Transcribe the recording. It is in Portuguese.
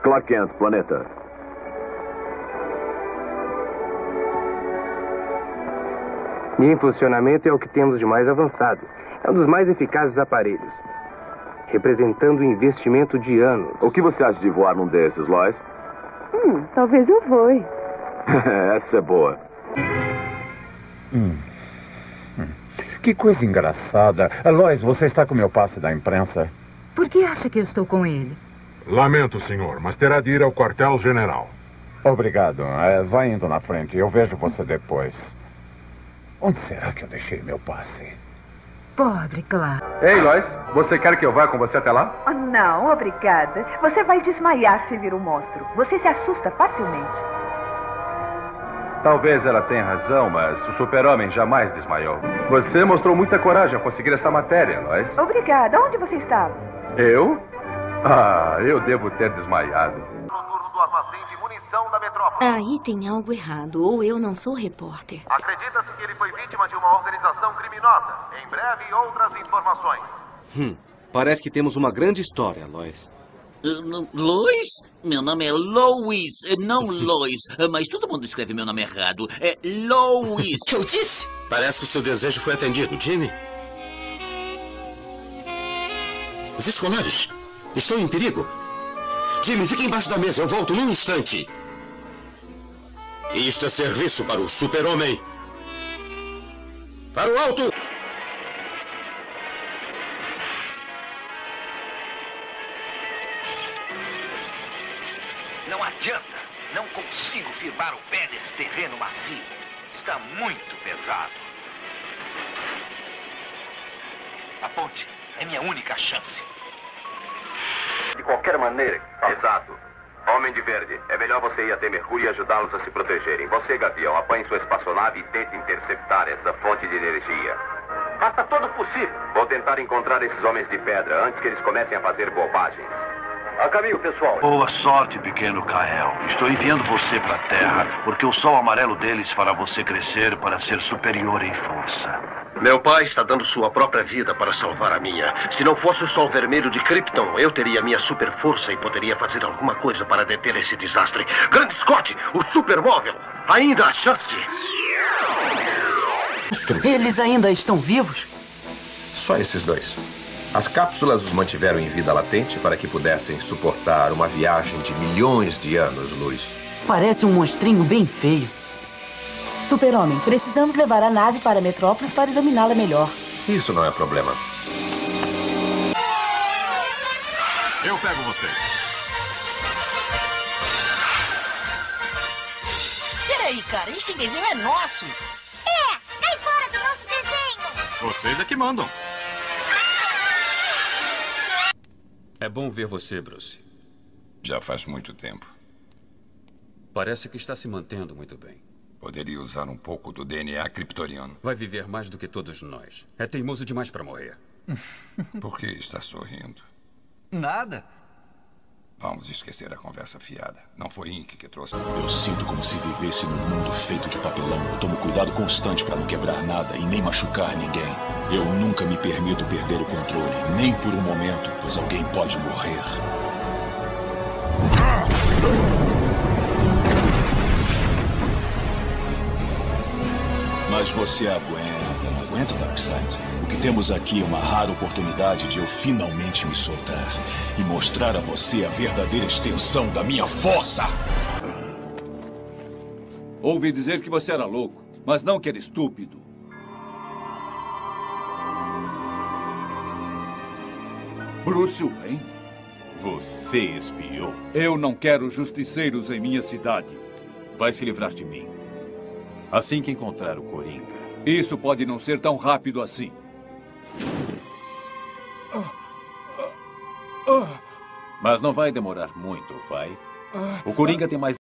Clark Kent, planeta. E em funcionamento é o que temos de mais avançado. É um dos mais eficazes aparelhos, representando um investimento de anos. O que você acha de voar num desses, Lois? Talvez eu voe. Essa é boa. Que coisa engraçada. Lois, você está com meu passe da imprensa? Por que acha que eu estou com ele? Lamento, senhor, mas terá de ir ao quartel-general. Obrigado. Vai indo na frente. Eu vejo você depois. Onde será que eu deixei meu passe? Pobre Clark. Ei, Lois, você quer que eu vá com você até lá? Oh, não, obrigada. Você vai desmaiar se vir um monstro. Você se assusta facilmente. Talvez ela tenha razão, mas o super-homem jamais desmaiou. Você mostrou muita coragem ao conseguir esta matéria, Lois. Obrigada. Onde você estava? Eu? Eu devo ter desmaiado. Noturno do armazém de munição da metrópole. Aí tem algo errado, ou eu não sou repórter. Acredita-se que ele foi vítima de uma organização criminosa. Em breve, outras informações. Parece que temos uma grande história, Lois. Lois? Meu nome é Lois, não Lois. Mas todo mundo escreve meu nome errado. É Lois. Que eu disse? Parece que o seu desejo foi atendido, Jimmy. Os escolares estão em perigo. Jimmy, fique embaixo da mesa. Eu volto num instante. Isto é serviço para o super-homem. Para o alto! Não adianta. Não consigo firmar o pé nesse terreno macio. Está muito pesado. A ponte é minha única chance. De qualquer maneira. Exato. Homem de Verde, é melhor você ir até Mercúrio e ajudá-los a se protegerem. Você, Gavião, apanhe sua espaçonave e tente interceptar essa fonte de energia. Faça todo o possível. Vou tentar encontrar esses homens de pedra antes que eles comecem a fazer bobagens. A caminho, pessoal. Boa sorte, pequeno Kael. Estou enviando você para a Terra, porque o sol amarelo deles fará você crescer para ser superior em força. Meu pai está dando sua própria vida para salvar a minha. Se não fosse o sol vermelho de Krypton, eu teria minha super força e poderia fazer alguma coisa para deter esse desastre. Grande Scott, o supermóvel. Ainda há chance. Eles ainda estão vivos? Só esses dois. As cápsulas os mantiveram em vida latente para que pudessem suportar uma viagem de milhões de anos-luz. Parece um monstrinho bem feio. Super-Homem, precisamos levar a nave para a Metrópolis para examiná-la melhor. Isso não é problema. Eu pego vocês. Peraí, cara, esse desenho é nosso. Cai fora do nosso desenho. Vocês é que mandam. É bom ver você, Bruce. Já faz muito tempo. Parece que está se mantendo muito bem. Poderia usar um pouco do DNA kryptoniano. Vai viver mais do que todos nós. É teimoso demais para morrer. Por que está sorrindo? Nada. Vamos esquecer a conversa fiada. Não foi Inc que trouxe. Eu sinto como se vivesse num mundo feito de papelão. Eu tomo cuidado constante para não quebrar nada e nem machucar ninguém. Eu nunca me permito perder o controle, nem por um momento, pois alguém pode morrer. Mas você aguenta, não aguenta, Darkseid? O que temos aqui é uma rara oportunidade de eu finalmente me soltar e mostrar a você a verdadeira extensão da minha força. Ouvi dizer que você era louco, mas não que era estúpido. Bruce Wayne? Você espiou? Eu não quero justiceiros em minha cidade. Vai se livrar de mim. Assim que encontrar o Coringa. Isso pode não ser tão rápido assim. Mas não vai demorar muito, vai? O Coringa tem mais